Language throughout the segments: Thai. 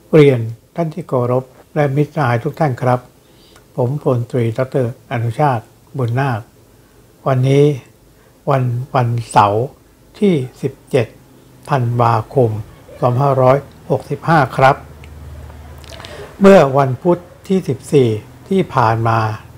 เรียนท่านที่เคารพและมิตรสหายทุกท่านครับผมพลตรีดร.อนุชาติบุญนาควันนี้วันเสาร์ที่17ธันวาคม2565ครับเมื่อวันพุธที่14ที่ผ่านมา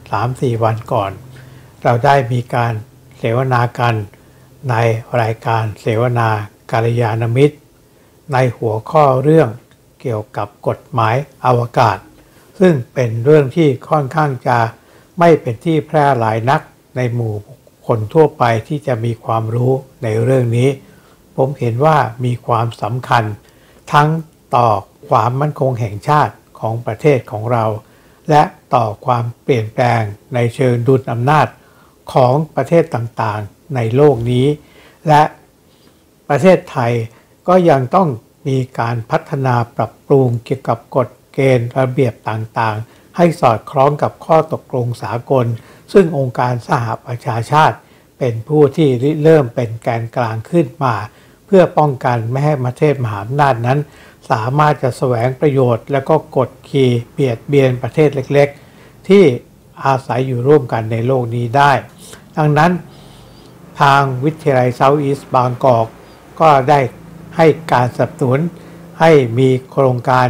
3-4 วันก่อนเราได้มีการเสวนากันในรายการเสวนากัลยาณมิตรในหัวข้อเรื่องเกี่ยวกับกฎหมายอวกาศซึ่งเป็นเรื่องที่ค่อนข้างจะไม่เป็นที่แพร่หลายนักในหมู่คนทั่วไปที่จะมีความรู้ในเรื่องนี้ผมเห็นว่ามีความสำคัญทั้งต่อความมั่นคงแห่งชาติของประเทศของเราและต่อความเปลี่ยนแปลงในเชิงดุลอำนาจของประเทศต่างๆในโลกนี้และประเทศไทยก็ยังต้องมีการพัฒนาปรับปรุงเกี่ยวกับกฎเกณฑ์ระเบียบต่างๆให้สอดคล้องกับข้อตกลงสากลซึ่งองค์การสหประชาชาติเป็นผู้ที่เริ่มเป็นแกนกลางขึ้นมาเพื่อป้องกันไม่ให้ประเทศมหาอำนาจนั้นสามารถจะแสวงประโยชน์และก็กดขี่เบียดเบียนประเทศเล็กๆที่อาศัยอยู่ร่วมกันในโลกนี้ได้ดังนั้นทางวิทยาลัยเซาท์อีสต์บางกอกก็ได้ให้การสนับสนุนให้มีโครงการ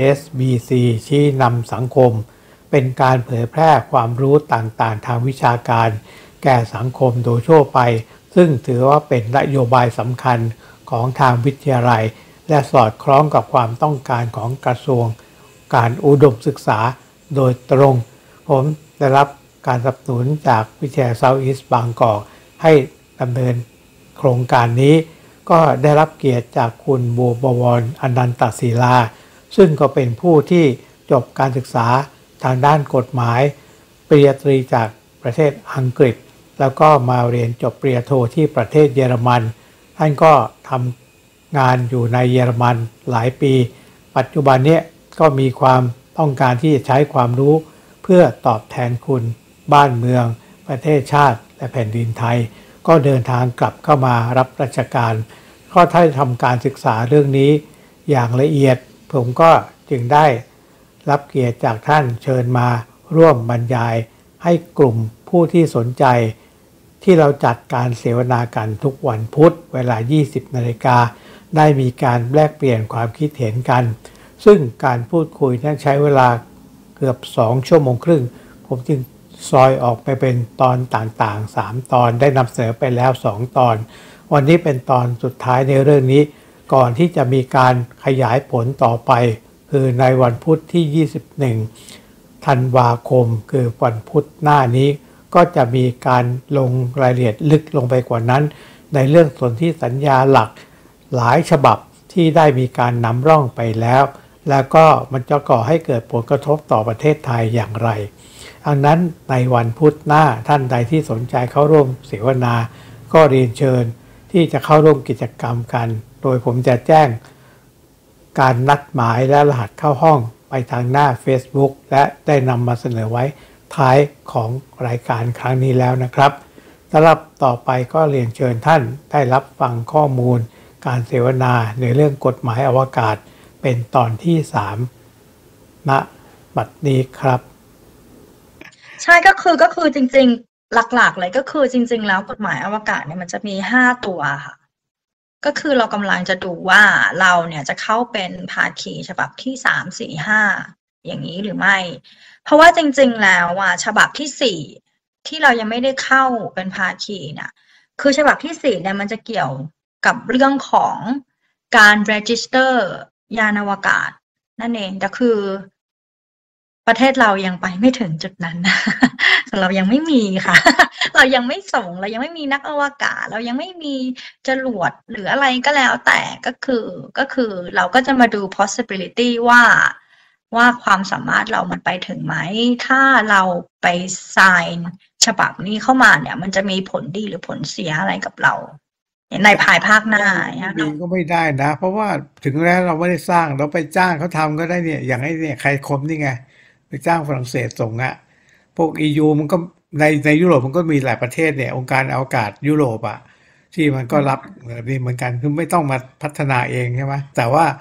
SBC ชี้นำสังคมเป็นการเผยแพร่ความรู้ต่างๆทางวิชาการแก่สังคมโดยทั่วไปซึ่งถือว่าเป็นนโยบายสำคัญของทางวิทยาลัยและสอดคล้องกับความต้องการของกระทรวงการอุดมศึกษาโดยตรงผมได้รับการสนับสนุนจากวิทยาลัยเซาท์อีสต์บางกอกให้ดำเนินโครงการนี้ก็ได้รับเกียรติจากคุณบัวบวรอนันตศิลาซึ่งก็เป็นผู้ที่จบการศึกษาทางด้านกฎหมายปริญญาตรีจากประเทศอังกฤษแล้วก็มาเรียนจบปริญญาโทที่ประเทศเยอรมันท่านก็ทำงานอยู่ในเยอรมันหลายปีปัจจุบันนี้ก็มีความต้องการที่จะใช้ความรู้เพื่อตอบแทนคุณบ้านเมืองประเทศชาติและแผ่นดินไทยก็เดินทางกลับเข้ามารับราชการก็ได้ทำการศึกษาเรื่องนี้อย่างละเอียดผมก็จึงได้รับเกียรติจากท่านเชิญมาร่วมบรรยายให้กลุ่มผู้ที่สนใจที่เราจัดการเสวนากันทุกวันพุธเวลา 20 นาฬิกาได้มีการแลกเปลี่ยนความคิดเห็นกันซึ่งการพูดคุยนั้นใช้เวลาเกือบ2 ชั่วโมงครึ่งผมจึงซอยออกไปเป็นตอนต่างๆ3 ตอนได้นำเสนอไปแล้ว2 ตอนวันนี้เป็นตอนสุดท้ายในเรื่องนี้ก่อนที่จะมีการขยายผลต่อไปคือในวันพุธที่21ธันวาคมคือวันพุธหน้านี้ก็จะมีการลงรายละเอียดลึกลงไปกว่านั้นในเรื่องสนธิสัญญาหลักหลายฉบับที่ได้มีการนำร่องไปแล้วแล้วก็มันจะก่อให้เกิดผลกระทบต่อประเทศไทยอย่างไรดังนั้นในวันพุธหน้าท่านใดที่สนใจเข้าร่วมเสวนาก็เรียนเชิญที่จะเข้าร่วมกิจกรรมกันโดยผมจะแจ้งการนัดหมายและรหัสเข้าห้องไปทางหน้า Facebook และได้นำมาเสนอไว้ท้ายของรายการครั้งนี้แล้วนะครับสำหรับต่อไปก็เรียนเชิญท่านได้รับฟังข้อมูลการเสวนาในเรื่องกฎหมายอวกาศเป็นตอนที่3ณบัดนี้ครับใช่ก็คือจริงๆหลักๆเลยก็คือจริงๆแล้วกฎหมายอวกาศเนี่ยมันจะมี5 ตัวค่ะก็คือเรากำลังจะดูว่าเราเนี่ยจะเข้าเป็นภาคีฉบับที่3 4 5อย่างนี้หรือไม่เพราะว่าจริงๆแล้วฉบับที่4ที่เรายังไม่ได้เข้าเป็นภาคีเนี่ยคือฉบับที่4เนี่ยมันจะเกี่ยวกับเรื่องของการ register ยานอวกาศนั่นเองแต่คือประเทศเรายังไปไม่ถึงจุดนั้นเรายังไม่มีค่ะเรายังไม่ส่งเรายังไม่มีนักอวกาศเรายังไม่มีจรวดหรืออะไรก็แล้วแต่ก็คือเราก็จะมาดู possibility ว่าความสามารถเรามันไปถึงไหมถ้าเราไป sign ฉบับนี้เข้ามาเนี่ยมันจะมีผลดีหรือผลเสียอะไรกับเราในภายภาคหน้าดีก็ไม่ได้นะเพราะว่าถึงแล้วเราไม่ได้สร้างเราไปจ้างเขาทำก็ได้เนี่ยอย่างไอ้เนี่ยใครคมนี่ไงไปจ้างฝรั่งเศสส่งอะพวก EU มันก็ในยุโรปมันก็มีหลายประเทศเนี่ยองค์การอวกาศยุโรปอะที่มันก็รับนี่เหมือนกันคือไม่ต้องมาพัฒนาเองใช่ไหมแต่ว่า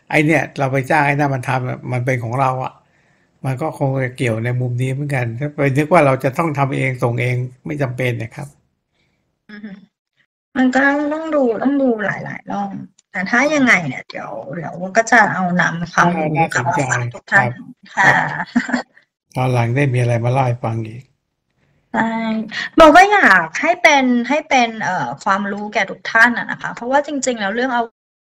ไอเนี่ยเราไปจ้างไอ้นั่นมันทำมันเป็นของเราอ่ะมันก็คงจะเกี่ยวในมุมนี้เหมือนกันถ้าไปนึกว่าเราจะต้องทำเองส่งเองไม่จำเป็นนะครับอือฮึมันก็ต้องดูหลายๆรอบแต่ถ้ายังไงเนี่ยเดี๋ยวก็จะเอานำความรู้น่าสนใจกลับมาฝากทุกท่านครับคค่ะรับตอนหลังได้มีอะไรมาเล่าให้ฟังอีกใช่เราก็อยากให้เป็นความรู้แก่ทุกท่านอะนะคะเพราะว่าจริงๆแล้วเรื่องเอา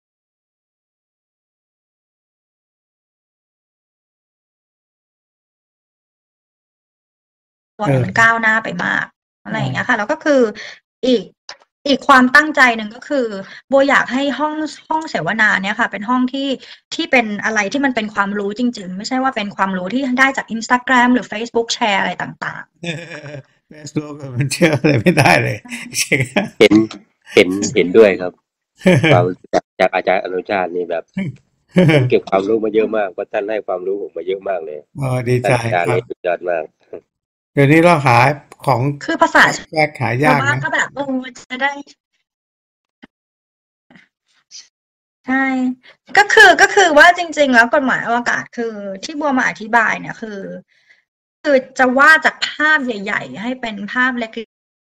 ตัวเอเนี่ยมันก้าอวหน้าไปมากอะไรอย่างเงี้ยเออค่ะแล้วก็คืออีกอีกความตั้งใจหนึ่งก็คือโบอยากให้ห้องเสวนาเนี่ยค่ะเป็นห้องที่เป็นอะไรที่มันเป็นความรู้จริงๆไม่ใช่ว่าเป็นความรู้ที่ได้จาก Instagram หรือ Facebook แชร์อะไรต่างเฟซบุ๊กมันเชื่ออะไรไม่ได้เลยใช่ไหมเห็นเห็นด้วยครับความจากอาจารย์อนุชาตินี่แบบผมเก็บความรู้มาเยอะมากเพราะท่านให้ความรู้ผมมาเยอะมากเลยอ๋อดีใจท่านอาจารครับย์นี่สุดยอดมากเดี๋ยวนี้เราหาของๆคือภาษาแยกขายชาวยากนะบ้านก็แบบจะได้ ใช่ก็คือว่าจริงๆแล้วกฎหมายอวกาศคือที่บัวมาอธิบายเนี่ยคือจะวาดจากภาพใหญ่ๆให้เป็นภาพเล็ก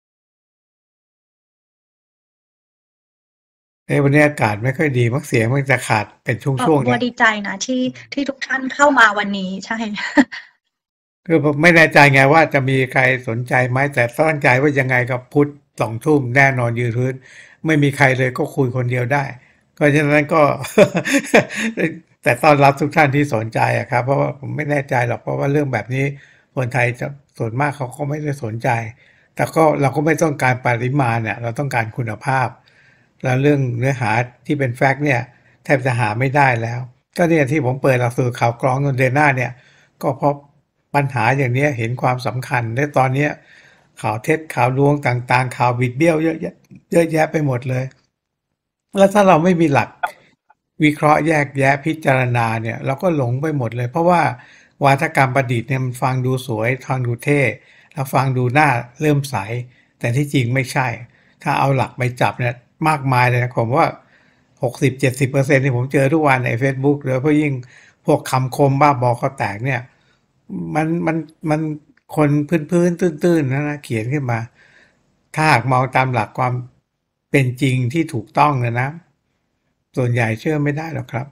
วันนี้อากาศไม่ค่อยดีมักเสียงมันจะขาดเป็นช่วงๆบัวนะดีใจนะที่ทุกท่านเข้ามาวันนี้ใช่คือผมไม่แน่ใจไงว่าจะมีใครสนใจไหมแต่ตั้งใจว่ายังไงกับพุธ2 ทุ่มแน่นอนยืนพื้นไม่มีใครเลยก็คุยคนเดียวได้ก็ฉะนั้นก็ แต่ต้อนรับทุกท่านที่สนใจอะครับเพราะว่าผมไม่แน่ใจหรอกเพราะว่าเรื่องแบบนี้คนไทยจะส่วนมากเขาก็ไม่ได้สนใจแต่ก็เราก็ไม่ต้องการปริมาณเนี่ยเราต้องการคุณภาพแล้วเรื่องเนื้อหาที่เป็นแฟกต์เนี่ยแทบจะหาไม่ได้แล้วก็เนี่ยที่ผมเปิดหลักสูตรข่าวกรองเดือนหน้าเนี่ยก็เพราะปัญหาอย่างนี้เห็นความสำคัญและตอนนี้ข่าวเท็จข่าวลวงต่างๆข่าวบิดเบี้ยวเยอะแยะไปหมดเลย แล้วถ้าเราไม่มีหลักวิเคราะห์แยกแยะพิจารณาเนี่ยเราก็หลงไปหมดเลยเพราะว่าวาทกรรมประดิษฐ์เนี่ยมันฟังดูสวยฟังดูเท่แล้วฟังดูน่าเริ่มใสแต่ที่จริงไม่ใช่ถ้าเอาหลักไปจับเนี่ยมากมายเลยนะผมว่า60-70%ที่ผมเจอทุกวันใน Facebook โดยเฉพาะยิ่งพวกคำคมบ้าบอคอแตกเนี่ยมันคนพื้นตื้นๆนะเขียนขึ้นมาถ้าหากมองตามหลักความเป็นจริงที่ถูกต้องนะส่วนใหญ่เชื่อไม่ได้หรอกครับ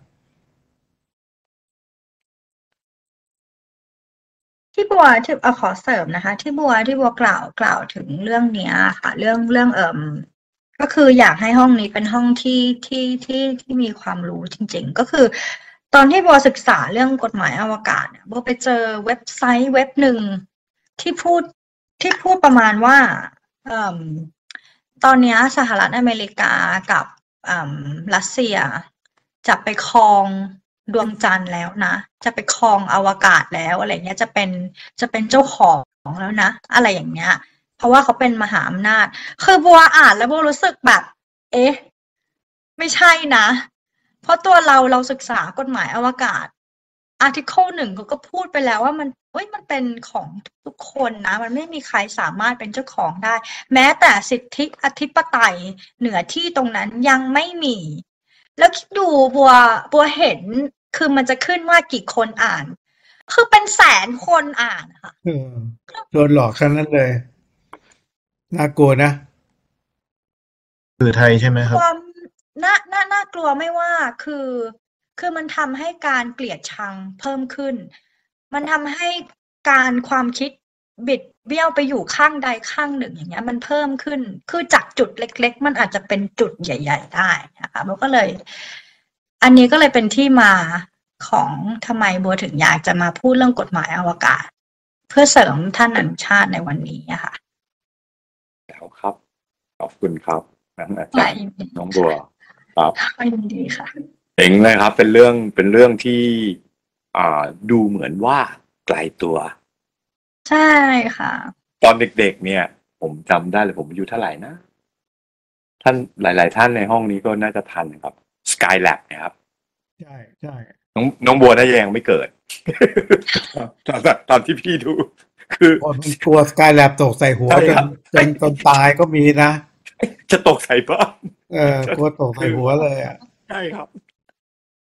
ที่บัวที่ขอเสริมนะคะที่บัวกล่าวถึงเรื่องเนี้ยค่ะเรื่องก็คืออยากให้ห้องนี้เป็นห้องที่มีความรู้จริงๆก็คือตอนที่บัวศึกษาเรื่องกฎหมายอวกาศเนี่ยบัวไปเจอเว็บไซต์เว็บหนึ่งที่พูดที่พูดประมาณว่าเอ่มตอนเนี้ยสหรัฐอเมริกากับรัสเซียจะไปครองดวงจันทร์แล้วนะจะไปครองอวกาศแล้วอะไรเงี้ยจะเป็นเจ้าของแล้วนะอะไรอย่างเงี้ยเพราะว่าเขาเป็นมหาอำนาจคือบัวอ่านแล้วบัวรู้สึกแบบ เอ๊ะไม่ใช่นะเพราะตัวเราศึกษากฎหมายอวกาศอาร์ติเคิล1เขาก็พูดไปแล้วว่ามันเป็นของทุกคนนะมันไม่มีใครสามารถเป็นเจ้าของได้แม้แต่สิทธิอธิปไตยเหนือที่ตรงนั้นยังไม่มีแล้วคิดดูบัวเห็นคือมันจะขึ้นว่ากี่คนอ่านคือเป็นแสนคนอ่านค่ะเออโดนหลอกทั้งนั้นเลยน่ากลัวนะสื่อไทยใช่ไหมครับความน่ากลัวไม่ว่าคือมันทำให้การเกลียดชังเพิ่มขึ้น มันทำให้การความคิดบิดเบี้ยวไปอยู่ข้างใดข้างหนึ่งอย่างเงี้ยมันเพิ่มขึ้น คือจากจุดเล็กๆมันอาจจะเป็นจุดใหญ่ๆได้นะคะมันก็เลย อันนี้ก็เลยเป็นที่มาของทำไมบัวถึงอยากจะมาพูดเรื่องกฎหมายอวกาศ เพื่อเสริมท่านอนุชาติในวันนี้อะค่ะแล้วครับขอบคุณครับนั่นอาจารย์น้องบัวครับยินดีค่ะเจ๋งเลยครับเป็นเรื่องที่ดูเหมือนว่าไกลตัวใช่ค่ะตอนเด็กๆเนี่ยผมจำได้เลยผมอายุเท่าไหร่นะท่านหลายๆท่านในห้องนี้ก็น่าจะทันครับ Skylab นะครับใช่ใช่น้องบัวน่าจะยังไม่เกิด ตอนที่พี่ดูคือคนมันกลัวสกายแลบตกใส่หัวจนตายก็มีนะจะตกใส่บ้านกลัวตกใส่หัวเลยอ่ะใช่ครับ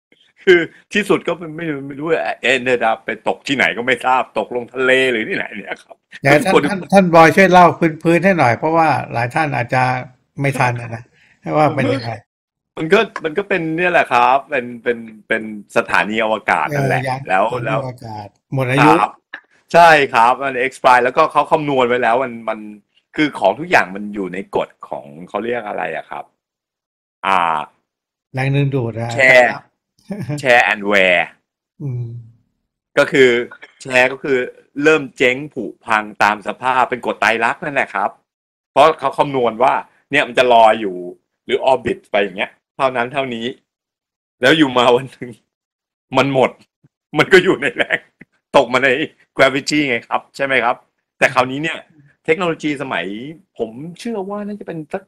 คือที่สุดก็ไม่รู้เอ็นเดอร์ไปตกที่ไหนก็ไม่ทราบตกลงทะเลหรือที่ไหนเนี่ยครับเดี๋ยวท่านบอยช่วยเล่าพื้นให้หน่อยเพราะว่าหลายท่านอาจจะไม่ทันนะว่าเป็นยังไงมันก็เป็นเนี่ยแหละครับเป็นสถานีอวกาศนั่นแหละแล้วอวกาศหมดอายุใช่ครับมัน expire แล้วก็เขาคำนวณไว้แล้วมันคือของทุกอย่างมันอยู่ในกฎของเขาเรียกอะไรอะครับแรงดึงดูดนะแชร์ and wear ก็คือแชร์ก็คือเริ่มเจ๊งผุพังตามสภาพเป็นกฎไตรลักษณ์นั่นแหละครับเพราะเขาคำนวณว่าเนี่ยมันจะลอยอยู่หรือออร์บิทไปอย่างเงี้ยเท่านั้นเท่านี้แล้วอยู่มาวันนึงมันหมดมันก็อยู่ในแรงตกมาใน gravity ไงครับใช่ไหมครับแต่คราวนี้เนี่ยเทคโนโลยีสมัยผมเชื่อว่าน่าจะเป็นสัก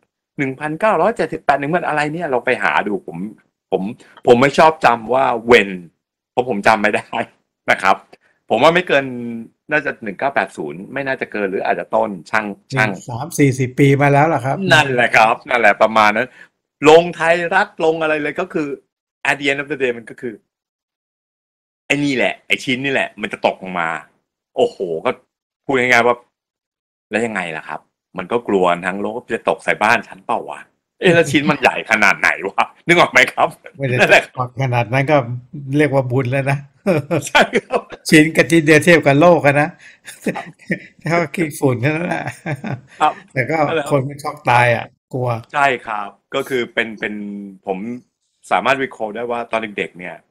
1978มันอะไรเนี่ยเราไปหาดูผมไม่ชอบจำว่า when เพราะผมจำไม่ได้นะครับผมว่าไม่เกินน่าจะ1980ไม่น่าจะเกินหรืออาจจะต้นช่าง 30-40 ปีมาแล้วล่ะครับนั่นแหละครับนั่นแหละประมาณนั้นลงไทยรัฐลงอะไรเลยก็คือ at the end of the day มันก็คือไอ้นี่แหละไอ้ชิ้นนี่แหละมันจะตกลงมาโอ้โหก็พูดง่ายๆว่าแล้วยังไงล่ะครับมันก็กลัวทั้งโลกจะตกใส่บ้านฉันเปล่าวะแล้วชิ้นมันใหญ่ขนาดไหนวะนึกออกไหมครับไม่ได้ตกขนาดนั้นก็เรียกว่าบุญแล้วนะใช่ครับชิ้นกับชิ้นเดียวเทียบกับโลกกันนะเท่าขี้ฝุ่นนั่นแหละแต่ก็คนไม่ช็อกตายกลัวใช่ครับก็คือเป็นผมสามารถวิเคราะห์ได้ว่าตอนเด็กๆเนี่ย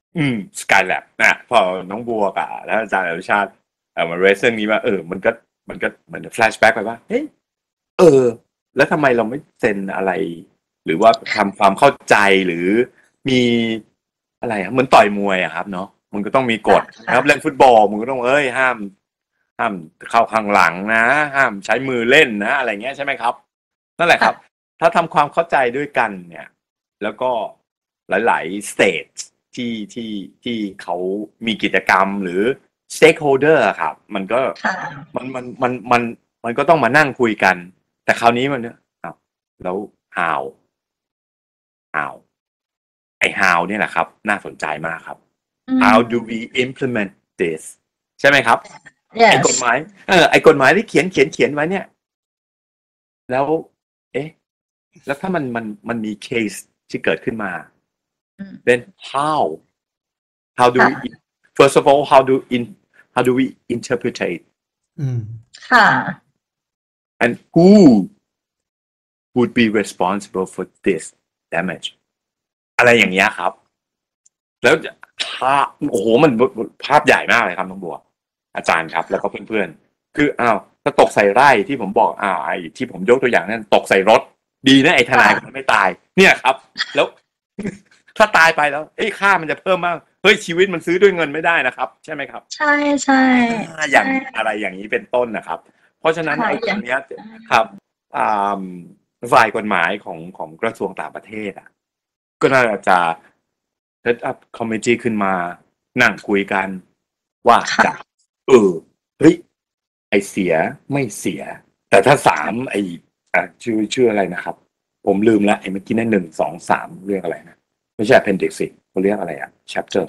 Skylab นะพอน้องบัวกับแล้วอาจารย์อนุชาติมาเรสเรื่องนี้ว่ามันก็เหมือนแฟลชแบ็กไปว่าเฮ้ยแล้วทำไมเราไม่เซ็นอะไรหรือว่าทำความเข้าใจหรือมีอะไรเหมือนต่อยมวยครับเนาะมันก็ต้องมีกฎนะครับเล่นฟุตบอลมันก็ต้องห้ามเข้าข้างหลังนะห้ามใช้มือเล่นนะอะไรเงี้ยใช่ไหมครับนั่นแหละครับถ้าทำความเข้าใจด้วยกันเนี่ยแล้วก็หลายๆ state ที่เขามีกิจกรรมหรือ stakeholder ครับมันก็มันก็ต้องมานั่งคุยกันแต่คราวนี้มันแล้ว how ไอ้ how เนี่ยแหละครับน่าสนใจมากครับ how do we implement this ใช่ไหมครับ ไอ้กฎหมายไอ้กฎหมายที่เขียนไว้เนี่ยแล้วแล้วถ้ามันมีเคสที่เกิดขึ้นมา then how do we first of all how do we interpret it ค่ะ and who would be responsible for this damage อะไรอย่างเงี้ยครับแล้วโอ้โหมันภาพใหญ่มากเลยครับน้องบัวอาจารย์ครับแล้วก็เพื่อนๆคือถ้าตกใส่ไร่ที่ผมบอกไอ้ที่ผมยกตัวอย่างนั้นตกใส่รถดีนะไอ้ทนายมันไม่ตายเนี่ยครับแล้วถ้าตายไปแล้วค่ามันจะเพิ่มมากชีวิตมันซื้อด้วยเงินไม่ได้นะครับใช่ไหมครับใช่ใช่อย่างอะไรอย่างนี้เป็นต้นนะครับเพราะฉะนั้นไอ้ตรงนี้ครับฝ่ายกฎหมายของกระทรวงต่างประเทศก็น่าจะset up committee ขึ้นมานั่งคุยกันว่าจะไอเสียไม่เสียแต่ถ้า3ชื่ออะไรนะครับผมลืมแล้วไอ้เมื่อกี้นั่น1 2 3เรื่องอะไรนะไม่ใช่ appendix เขาเรียกอะไรchapter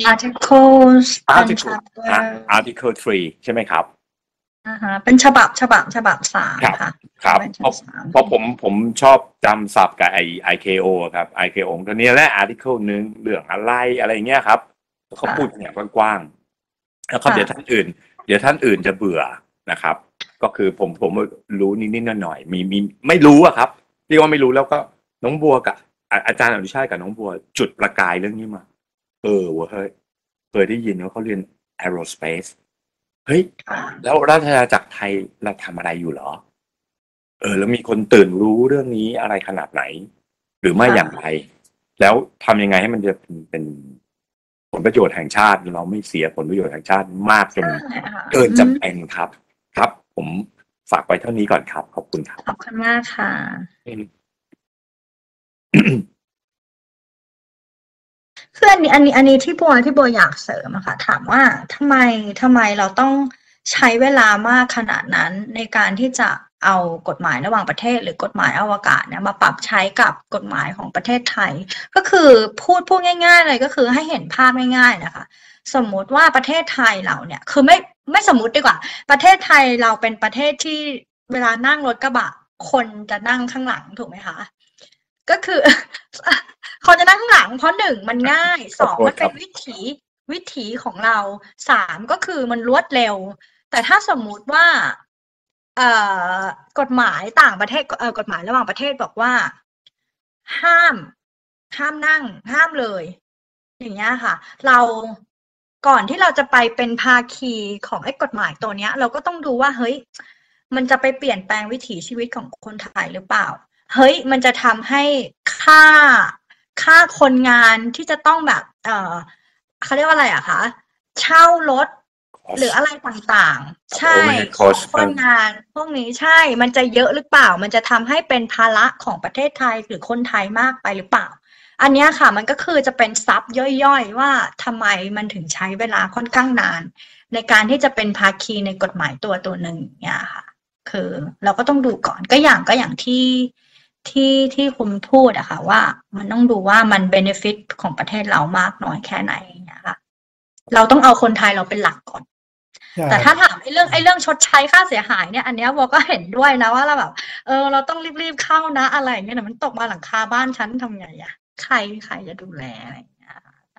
article 3ใช่ไหมครับเป็นฉบับ3ค่ะครับเพราะผมชอบจำศัพท์กับICAO ครับ ICAO ตัวนี้และ article นึงเรื่องอะไรอย่างเงี้ยครับเขาพูดอย่างกว้างๆแล้วก็เดี๋ยวท่านอื่นจะเบื่อนะครับก็คือผมรู้นิดๆหน่อยๆมีไม่รู้ครับเรียกว่าไม่รู้แล้วก็น้องบัวกับอาจารย์อนุชาติกับน้องบัวจุดประกายเรื่องนี้มาเคยได้ยินว่าเขาเรียน aerospace แล้วราชอาณาจักรไทยเราทำอะไรอยู่เหรอแล้วมีคนตื่นรู้เรื่องนี้อะไรขนาดไหนหรือไม่อย่างไรแล้วทำยังไงให้มันจะเป็นผลประโยชน์แห่งชาติเราไม่เสียผลประโยชน์แห่งชาติมากจนเกินจำเป็นครับผมฝากไว้เท่านี้ก่อนครับขอบคุณครับขอบคุณมากค่ะคืออันนี้ที่บัวอยากเสริมค่ะถามว่าทำไมเราต้องใช้เวลามากขนาดนั้นในการที่จะเอากฎหมายระหว่างประเทศหรือกฎหมายอวกาศเนี่ยมาปรับใช้กับกฎหมายของประเทศไทย ก็คือพูดง่ายๆเลยก็คือให้เห็นภาพง่ายๆนะคะสมมุติว่าประเทศไทยเราเนี่ยคือไม่สมมุติดีกว่าประเทศไทยเราเป็นประเทศที่เวลานั่งรถกระบะคนจะนั่งข้างหลังถูกไหมคะก็คือ คนจะนั่งข้างหลังเพราะหนึ่งมันง่ายสองมันเป็นวิถีของเราสามก็คือมันรวดเร็วแต่ถ้าสมมุติว่ากฎหมายต่างประเทศกฎหมายระหว่างประเทศบอกว่าห้ามนั่งห้ามเลยอย่างเงี้ยค่ะเราก่อนที่เราจะไปเป็นภาคีของไอ้กฎหมายตัวเนี้ยเราก็ต้องดูว่าเฮ้ยมันจะไปเปลี่ยนแปลงวิถีชีวิตของคนไทยหรือเปล่าเฮ้ยมันจะทำให้ค่าคนงานที่จะต้องแบบเขาเรียกว่าอะไรอะคะเช่ารถหรืออะไรต่างๆใช่คนงานพวกนี้ใช่มันจะเยอะหรือเปล่ามันจะทำให้เป็นภาระของประเทศไทยหรือคนไทยมากไปหรือเปล่าอันนี้ค่ะมันก็คือจะเป็นซับย่อยๆว่าทำไมมันถึงใช้เวลาค่อนข้างนานในการที่จะเป็นภาคีในกฎหมายตัวหนึ่งเนี่ยค่ะคือเราก็ต้องดูก่อนก็อย่างที่คุณพูดอะค่ะว่ามันต้องดูว่ามันเบเนฟิตของประเทศเรามากน้อยแค่ไหนเนี่ยค่ะเราต้องเอาคนไทยเราเป็นหลักก่อนแต่ถ้าถามไอ้เรื่องชดใช้ค่าเสียหายเนี่ยอันเนี้ยวอก็เห็นด้วยนะว่าเราแบบเราต้องรีบเข้านะอะไรอย่างเงี้ยมันตกมาหลังคาบ้านฉันทำไงอะใครจะดูแลอะไรอย่างเงี้ย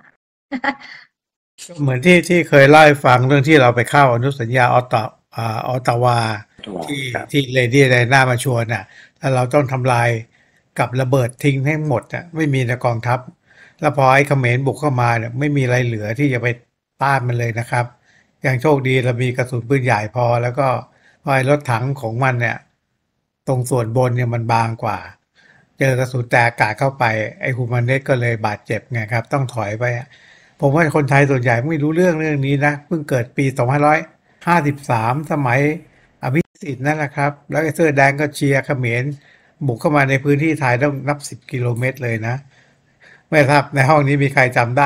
เหมือนที่เคยเล่าให้ฟังเรื่องที่เราไปเข้าอนุสัญญาออตตาวาที่เลดี้ไดน่ามาชวนน่ะแล้วเราต้องทำลายกับระเบิดทิ้งให้หมดอ่ะไม่มีในกองทัพแล้วพอไอ้เขมรบุกเข้ามาเนี่ยไม่มีอะไรเหลือที่จะไปต้านมันเลยนะครับอย่างโชคดีเรามีกระสุนปืนใหญ่พอแล้วก็ไอ้รถถังของมันเนี่ยตรงส่วนบนเนี่ยมันบางกว่าเจอกระสุนแต่อากาศเข้าไปไอ้ฮูมาเนสก็เลยบาดเจ็บไงครับต้องถอยไปผมว่าคนไทยส่วนใหญ่ไม่รู้เรื่องนี้นะเพิ่งเกิดปี2553สมัยอภิสิทธิ์นั่นแหละครับแล้วไอ้เสื้อแดงก็เชียร์เขมรบุกเข้ามาในพื้นที่ไทยต้องนับ10 กิโลเมตรเลยนะไม่ทราบในห้องนี้มีใครจำได้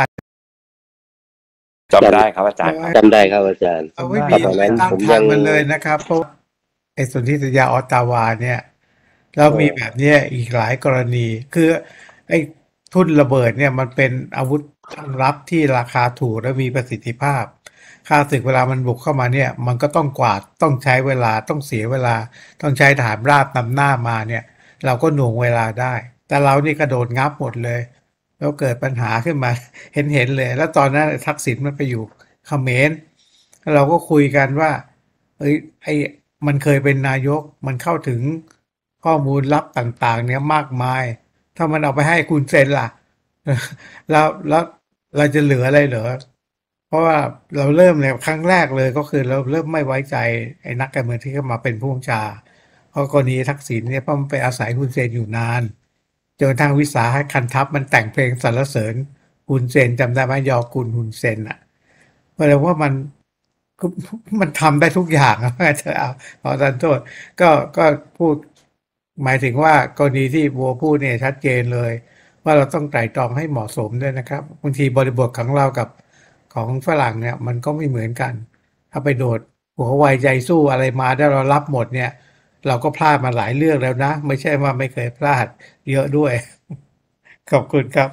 ครับอาจารย์จำได้ครับอาจารย์เอาไม่มีอะไรตั้งทางมันเลยนะครับเพราะไอ้สนธิสัญญาออตตาวาเนี่ยเรามีแบบนี้อีกหลายกรณีคือไอ้ทุ่นระเบิดเนี่ยมันเป็นอาวุธตั้งรับที่ราคาถูกและมีประสิทธิภาพค่าศึกเวลามันบุกเข้ามาเนี่ยมันก็ต้องกวาดต้องใช้เวลาต้องเสียเวลาต้องใช้ทหารราบนำหน้ามาเนี่ยเราก็หน่วงเวลาได้แต่เรานี่กระโดดงับหมดเลยแล้วเกิดปัญหาขึ้นมาเห็นเลยแล้วตอนนั้นทักษิณมันไปอยู่เขมรเราก็คุยกันว่ามันเคยเป็นนายกมันเข้าถึงข้อมูลลับต่างๆเนี่ยมากมายถ้ามันเอาไปให้คุณเซ็นล่ะแล้วเราจะเหลืออะไรเหรอเพราะว่าเราเริ่มในครั้งแรกเลยก็คือเราเริ่มไม่ไว้ใจไอ้นักการเมืองที่เข้ามาเป็นผู้บัญชาเพราะกรณีทักษิณเนี่ยเพราะมันไปอาศัยคุณเซ็นอยู่นานจนทางวิสาหคันทัพมันแต่งเพลงสรรเสริญฮุนเซนจำได้ไหมยอกุลฮุนเซนอ่ะแปลว่ามันทำได้ทุกอย่างจะเอาขอทานโทษก็พูดหมายถึงว่ากรณีที่บัวพูดเนี่ยชัดเจนเลยว่าเราต้องไตร่ตรองให้เหมาะสมด้วยนะครับบางทีบริบทของเรากับของฝรั่งเนี่ยมันก็ไม่เหมือนกันถ้าไปโดดหัวไวใจสู้อะไรมาได้เรารับหมดเนี่ยเราก็พลาดมาหลายเรื่องแล้วนะไม่ใช่ว่าไม่เคยพลาดเยอะด้วยขอบคุณครับ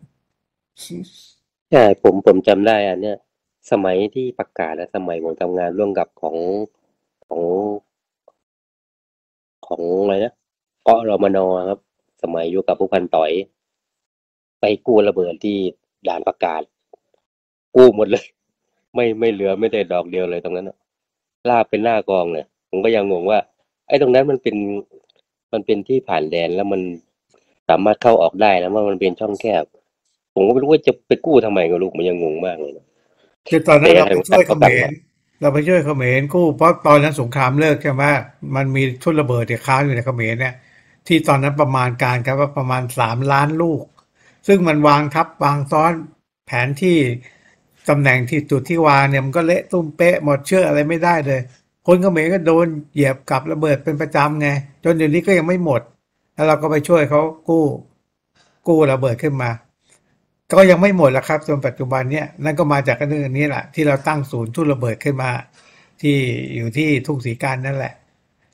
ใช่ผมจำได้อันเนี้ยสมัยที่ประกาศและสมัยผมทำงานร่วมกับของอะไรนะเกาะรมนครับสมัยอยู่กับผู้พันต่อยไปกู้ระเบิดที่ด่านประกาศกู้หมดเลยไม่เหลือไม่ได้ดอกเดียวเลยตรงนั้นนะลาบเป็นหน้ากองเลยผมก็ยังงงว่าไอ้ตรงนั้นมันเป็นที่ผ่านแดนแล้วมันสามารถเข้าออกได้แล้วว่ามันเป็นช่องแคบผมก็ไม่รู้ว่าจะไปกู้ทำไมกับลูกมันยังงงมากเลยคือตอนนั้นเราไปช่วยเขมรกู้เพราะตอนนั้นสงครามเลิกใช่ไหมมันมีทุ่นระเบิดค้างอยู่ในเขมรเนี่ยที่ตอนนั้นประมาณการครับว่าประมาณ3 ล้านลูกซึ่งมันวางทับวางซ้อนแผนที่ตำแหน่งที่จุดที่วางเนี่ยมันก็เละตุ้มเป๊ะหมดเชื่ออะไรไม่ได้เลยคนเขมรก็โดนเหยียบกับระเบิดเป็นประจำไงจนเดี๋ยวนี้ก็ยังไม่หมดแล้วเราก็ไปช่วยเขากู้ระเบิดขึ้นมาก็ยังไม่หมดแล้วครับจนปัจจุบันเนี่ยนั่นก็มาจากเรื่องนี้แหละที่เราตั้งศูนย์ทุ่นระเบิดขึ้นมาที่อยู่ที่ทุ่งศรีการนั่นแหละ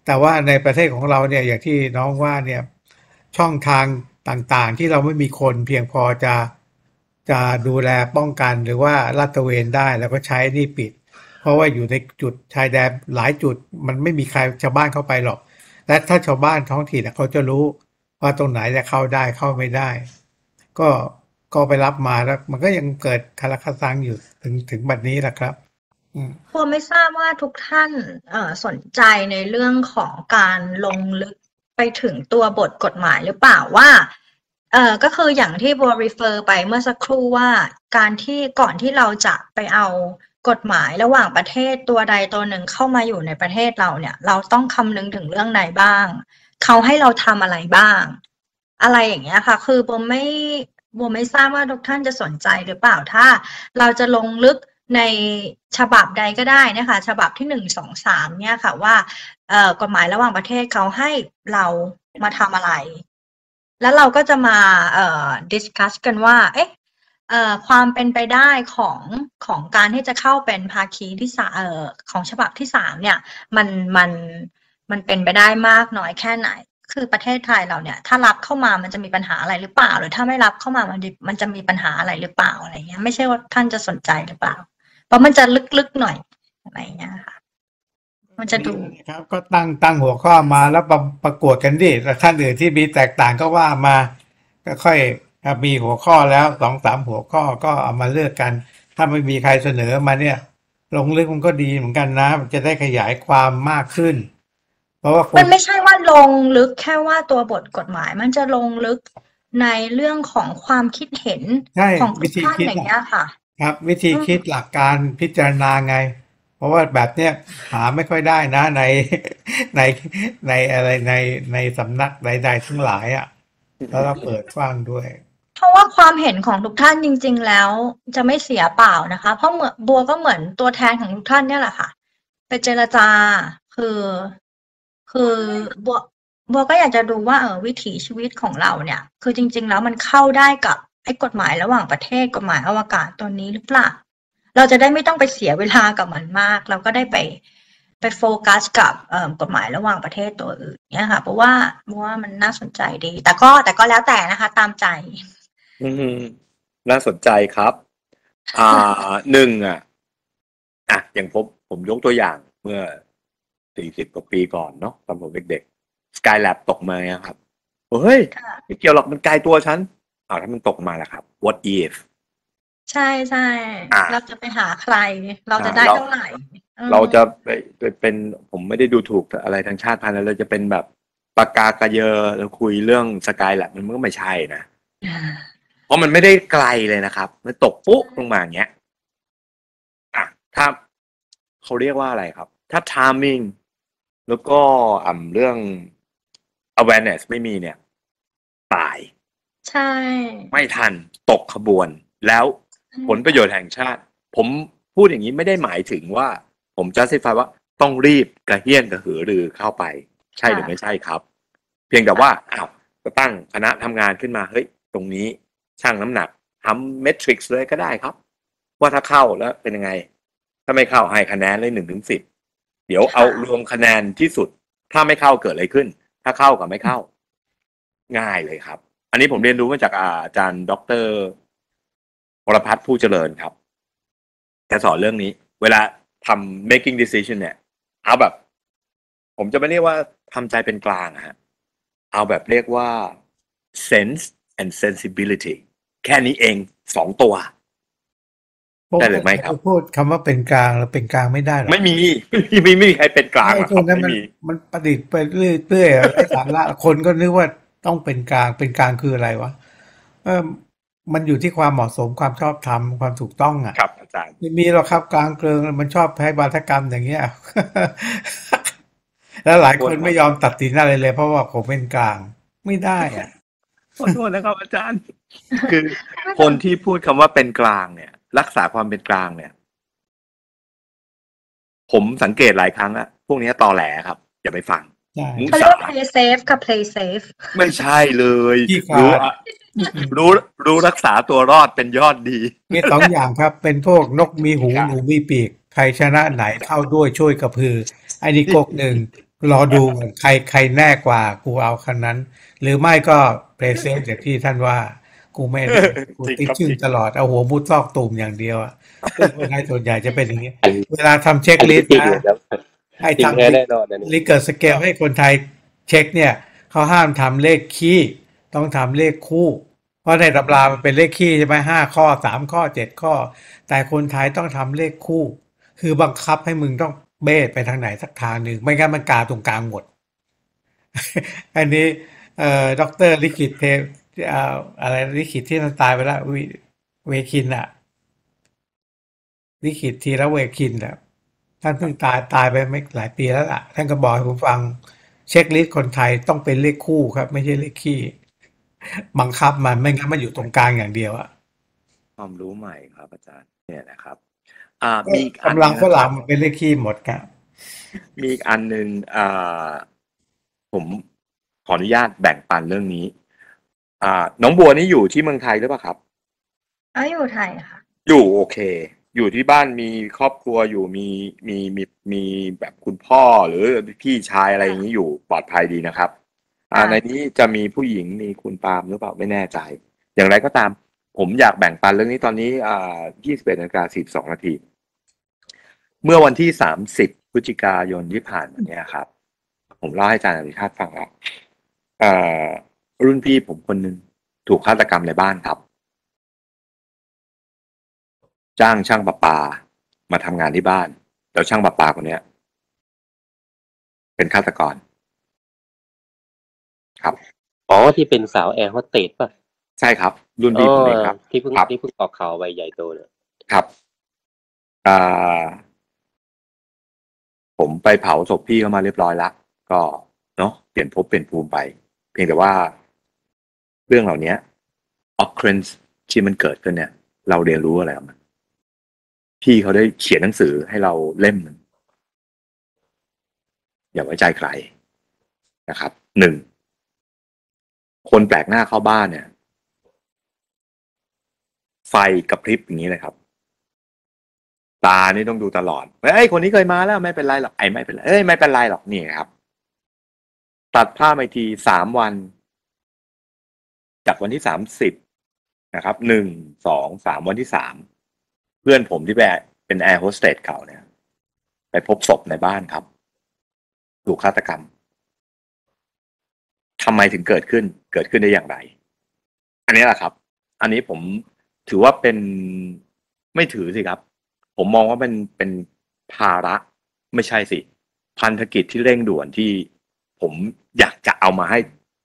แต่ว่าในประเทศของเราเนี่ยอย่างที่น้องว่าเนี่ยช่องทางต่างๆที่เราไม่มีคนเพียงพอจะดูแลป้องกันหรือว่าลาดตระเวนได้แล้วก็ใช้นี่ปิด เพราะว่าอยู่ในจุดชายแดนหลายจุดมันไม่มีใครชาวบ้านเข้าไปหรอกและถ้าชาวบ้านท้องถิ่นเขาจะรู้ว่าตรงไหนจะเข้าได้เข้าไม่ได้ก็ไปรับมาแล้วมันก็ยังเกิดคาราคาซังอยู่ถึงบัดนี้แหละครับพอไม่ทราบว่าทุกท่านสนใจในเรื่องของการลงลึกไปถึงตัวบทกฎหมายหรือเปล่าว่าก็คืออย่างที่บัวรีเฟอร์ไปเมื่อสักครู่ว่าการที่ก่อนที่เราจะไปเอากฎหมายระหว่างประเทศตัวใดตัวหนึ่งเข้ามาอยู่ในประเทศเราเนี่ยเราต้องคำนึงถึงเรื่องใดบ้างเขาให้เราทำอะไรบ้างอะไรอย่างเงี้ยค่ะคือบัวไม่ทราบว่าทุกท่านจะสนใจหรือเปล่าถ้าเราจะลงลึกในฉบับใดก็ได้นะคะฉบับที่1 2 3เนี่ยค่ะว่ากฎหมายระหว่างประเทศเขาให้เรามาทำอะไรแล้วเราก็จะมาดิสคัสกันว่าความเป็นไปได้ของการที่จะเข้าเป็นภาคีที่ของฉบับที่3เนี่ยมันเป็นไปได้มากน้อยแค่ไหนคือประเทศไทยเราเนี่ยถ้ารับเข้ามามันจะมีปัญหาอะไรหรือเปล่าหรือถ้าไม่รับเข้ามามันจะมีปัญหาอะไรหรือเปล่าอะไรเงี้ยไม่ใช่ว่าท่านจะสนใจหรือเปล่าเพราะมันจะลึกๆหน่อยอะไรเงี้ยค่ะมันจะดูครับก็ตั้งหัวข้อมาแล้วประกวดกันดิแต่ท่านอื่นที่มีแตกต่างก็ว่ามาก็ค่อยมีหัวข้อแล้ว2-3 หัวข้อก็เอามาเลือกกันถ้าไม่มีใครเสนอมาเนี่ยลงลึกมันก็ดีเหมือนกันนะมันจะได้ขยายความมากขึ้นเพราะว่ามันไม่ใช่ว่าลงลึกแค่ว่าตัวบทกฎหมายมันจะลงลึกในเรื่องของความคิดเห็นของทุกท่านอย่างเงี้ยค่ะครับวิธีคิดหลักการพิจารณาไงเพราะว่าแบบเนี้ยหาไม่ค่อยได้นะในอะไรในสำนักใดๆทั้งหลายอ่ะแล้วเราเปิดกว้างด้วยเพราะว่าความเห็นของทุกท่านจริงๆแล้วจะไม่เสียเปล่านะคะเพราะบัวก็เหมือนตัวแทนของทุกท่านเนี่ยแหละค่ะไปเจรจาคือบัวก็อยากจะดูว่าวิถีชีวิตของเราเนี่ยคือจริงๆแล้วมันเข้าได้กับไอ้กฎหมายระหว่างประเทศกฎหมายอวกาศตัวนี้หรือเปล่าเราจะได้ไม่ต้องไปเสียเวลากับมันมากเราก็ได้ไปโฟกัสกับกฎหมายระหว่างประเทศตัวอื่นเนี่ยค่ะเพราะว่ามันน่าสนใจดีแต่ก็แล้วแต่นะคะตามใจน่าสนใจครับหนึ่งอย่างผมยกตัวอย่างเมื่อ40 กว่าปีก่อนเนาะตอนผมเด็กๆ Skylab ตกมาเนี่ยครับเฮ้ยไม่เกี่ยวหรอกมันไกลตัวฉันถ้ามันตกมาแล้วครับ what if ใช่ใช่เราจะไปหาใครเราจะได้เท่าไหร่เราจะไปเป็นผมไม่ได้ดูถูกอะไรทางชาติพันธุ์แล้วเราจะเป็นแบบปากกากระเยอเราคุยเรื่อง Skylab มันก็ไม่ใช่นะเพราะมันไม่ได้ไกลเลยนะครับมันตกปุ๊บลงมาอย่างเงี้ยถ้าเขาเรียกว่าอะไรครับถ้า timing แล้วก็เรื่อง awareness ไม่มีเนี่ยตายใช่ไม่ทันตกขบวนแล้วผลประโยชน์แห่งชาติผมพูดอย่างนี้ไม่ได้หมายถึงว่าผม justify ว่าต้องรีบกระเฮี้ยนกระหือรือเข้าไปใช่หรือไม่ใช่ครับเพียงแต่ว่าก็ตั้งคณะทำงานขึ้นมาเฮ้ยตรงนี้ชั่งน้ำหนักทำเมทริกซ์เลยก็ได้ครับว่าถ้าเข้าแล้วเป็นยังไงถ้าไม่เข้าให้คะแนนเลย1-10เดี๋ยวเอารวมคะแนนที่สุดถ้าไม่เข้าเกิดอะไรขึ้นถ้าเข้ากับไม่เข้าง่ายเลยครับอันนี้ผมเรียนรู้มาจากอาจารย์ดร.วรพัฒน์ผู้เจริญครับแกสอนเรื่องนี้เวลาทำ making decision เนี่ยเอาแบบผมจะไม่เรียกว่าทำใจเป็นกลางฮะเอาแบบเรียกว่า sense and sensibility แค่นี้เอง2 ตัวได้หรือไม่ครับพูดคำว่าเป็นกลางแล้วเป็นกลางไม่ได้หรอไม่มีใครเป็นกลางหรอกครับไม่มีมันประดิษฐ์ไปเรื่อยๆไร้สาระคนก็นึกว่าต้องเป็นกลางคืออะไรวะมันอยู่ที่ความเหมาะสมความชอบธรรมความถูกต้องครับอาจารย์ไม่มีหรอกครับกลางเกลืองมันชอบแพ้วาทกรรมอย่างเงี้ยแล้วหลายคนไม่ยอมตัดสินอะไรเลยเพราะว่าผมเป็นกลางไม่ได้ขอโทษนะครับอาจารย์คือคนที่พูดคำว่าเป็นกลางเนี่ยรักษาความเป็นกลางเนี่ยผมสังเกตหลายครั้งแล้วพวกนี้ตอแหลครับอย่าไปฟังเขาเรียกว่า play safe กับ play safe ไม่ใช่เลยรู้รักษาตัวรอดเป็นยอดดีมี2 อย่างครับเป็นพวกนกมีหูหนูมีปีกใครชนะไหนเข้าด้วยช่วยกระพือไอ้นี่ก๊กหนึ่งรอดูก่อนใครแน่กว่ากูเอาคันนั้น หรือไม่ก็เพลย์เซฟอย่างที่ท่านว่า กูไม่ได้กูจริงติดครับชื่จอริงตลอดเอาหัวมุดซอกตุ่มอย่างเดียวอ่ะซึ่งคนไทยส่วนใหญ่จะเป็นอย่างนี้ เวลาทำเช็คอันลินี้สต์จริงนะเลยครับให้จริงทำแท้แน่นอนอันนี้ลิเกิดสเกลให้คนไทยเช็คเนี่ยเขาห้ามทำเลขคี่ต้องทำเลขคู่ เพราะในตำรามันเป็นเลขคี่ใช่ไหม5 ข้อ 3 ข้อ 7 ข้อ แต่คนไทยต้องทำเลขคู่ คือบังคับให้มึงต้องเบ้ไปทางไหนสักทางหนึ่งไม่งั้นมันกาตรงกลางหมด อันนี้ดรลิขิตเทพอะไรลิขิตที่มันตายไปแล้วเวคินอะลิขิตทีละเวคินอะท่านเพิ่งตายไปไม่หลายปีแล้วล่ะท่านก็บอกให้ผมฟังเช็คลิสต์คนไทยต้องเป็นเลขคู่ครับ ไม่ใช่เลขคี่บังคับมันไม่งั้นมันอยู่ตรงกลางอย่างเดียวอะความรู้ใหม่ครับอาจารย์เนี่ยนะครับ มีอีกอันกำลังนะฝครั่รังบมันเป็นเลขคี่หมดครับมีอีกอันหนึ่งผมขออนุญาตแบ่งปันเรื่องนี้ น้องบัวนี่อยู่ที่เมืองไทยหรือเปล่าครับอยู่ไทยค่ะอยู่โอเค อยู่ที่บ้านมีครอบครัวอยู่มีแบบคุณพ่อหรือพี่ชายอะไรอย่างนี้อยู่ปลอดภัยดีนะครับค่ะในนี้จะมีผู้หญิงมีคุณปาล์มหรือเปล่าไม่แน่ใจ อย่างไรก็ตาม ผมอยากแบ่งปันเรื่องนี้ตอนนี้21:42 นาที เมื่อวันที่30 พฤศจิกายนที่ผ่านมาเนี่ยครับ ผมเล่าให้อาจารย์อภิชาติฟังแล้วรุ่นพี่ผมคนหนึ่งถูกฆาตกรรมในบ้านครับ จ้างช่างประปามาทำงานที่บ้าน แล้วช่างประปาคนเนี้ย เป็นฆาตกร ครับอ๋อที่เป็นสาวแอร์โฮสเตสป่ะใช่ครับ รุ่นพี่ผมเองครับที่เพิ่งครับออกข่าวใบใหญ่โตเนี่ยครับผมไปเผาศพพี่เข้ามาเรียบร้อยแล้วก็เนาะเปลี่ยนภพเปลี่ยนภูมิไป เพียงแต่ว่า เรื่องเหล่านี้ occurrence ที่มันเกิดขึ้นเนี่ย เราเรียนรู้อะไรกับมันพี่เขาได้เขียนหนังสือให้เราเล่มหนึ่งอย่าไว้ใจใครนะครับ 1 คนแปลกหน้าเข้าบ้านเนี่ย ไฟกระพริบอย่างนี้เลยครับ ตานี่ต้องดูตลอดเอ้ยคนนี้เคยมาแล้วไม่เป็นไรหรอกไม่เป็นไรไม่เป็นไรหรอกนี่ครับ ตัดภาพไปที3 วัน จากวันที่30นะครับ1 2 3วันที่3เพื่อนผมที่เป็นแอร์โฮสเตสเก่าเนี่ย ไปพบศพในบ้านครับถูกฆาตกรรมทำไมถึงเกิดขึ้นได้อย่างไร อันนี้แหละครับ อันนี้ผมถือว่าเป็นไม่ถือสิครับ ผมมองว่าเป็นภาระไม่ใช่สิพันธกิจที่เร่งด่วนที่ผมอยากจะเอามาให้